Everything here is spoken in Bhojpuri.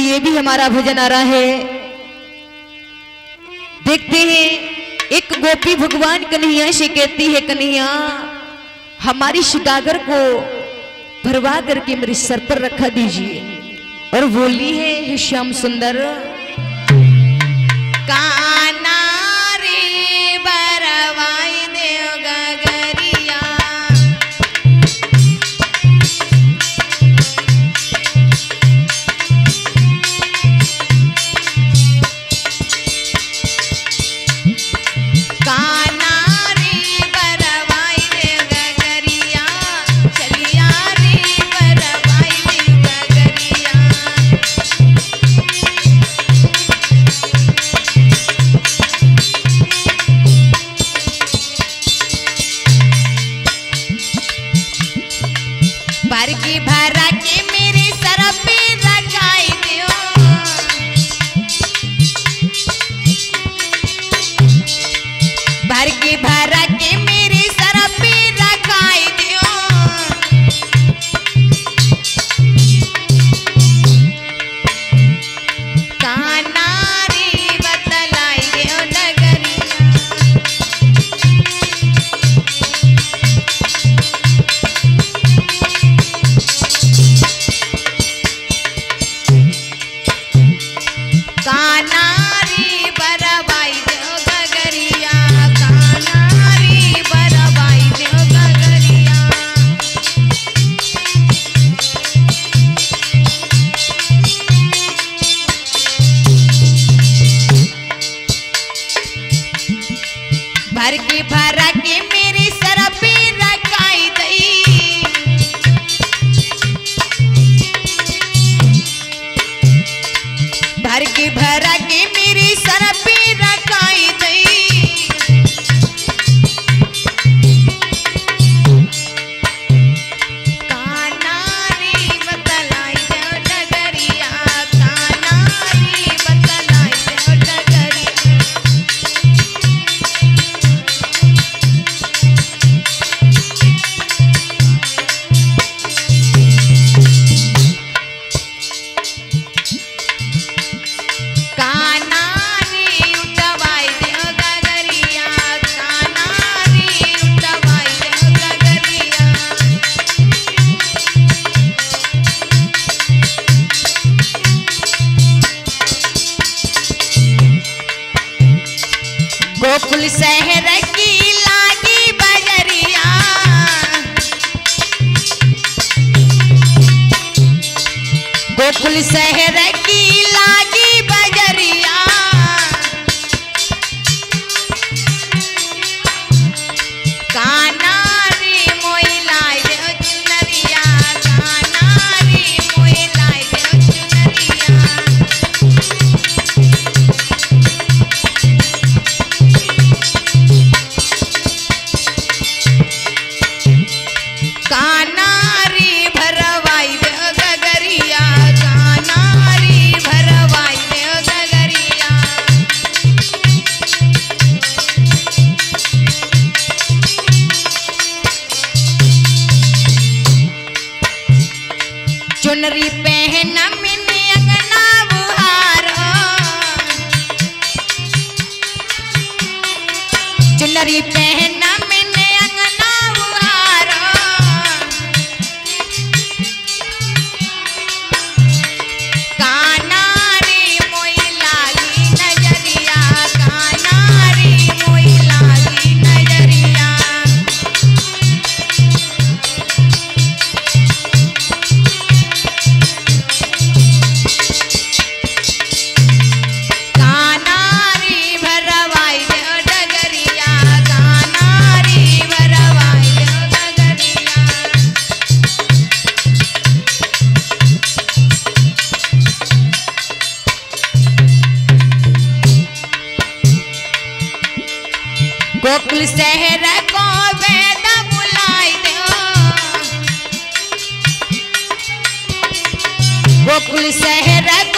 लिए भी हमारा भजन आ रहा है। देखते हैं, एक गोपी भगवान कन्हैया से कहती है, कन्हैया हमारी सौदागर को भरवा करके मेरे सर पर रखा दीजिए। और बोली है, हे श्याम सुंदर, काना रे बरवाई देव गगरिया, काना रे बरवाई देव गगरिया, चलिया रे बरवाई देव गगरिया। भर की भरा के मेरे सर पे रखाई दियो, भर की भरा के मेरे सर पे रखाई दियो। काना रे बतलाई दियो नगरिया, काना रे बरवाई देव गगरिया, काना रे बरवाई देव गगरिया। भर के भरा के मेरे सर पे रखाई दई, भर के भरा के मेरे सर पे रखाई दई। काना रे बतलाई देव नगरिया, काना रे बतलाई देव नगरिया। काना रे उठवाई देव गगरिया, काना रे उठवाई देव गगरिया। गोकुल शहर की लागी बजरिया, गोकुल शहर की लागी बजरिया। काना रे मोई लाई देव चुनरिया, काना रे मोई लाई देव चुनरिया। काना रे भरवाई देव गगरिया, काना रे भरवाई देव गगरिया। चुनरी पहन मैंने अंगना बुहारो, चुनरी पहन मैंने अंगना बुहारो। काना रे मोई लागी नजरिया, काना रे मोई लागी नजरिया। काना रे भरवाई देव डगरिया, काना रे भरवाई देव डगरिया। गोकुल शहर को वेद बुलाई दो, गोकुल शहर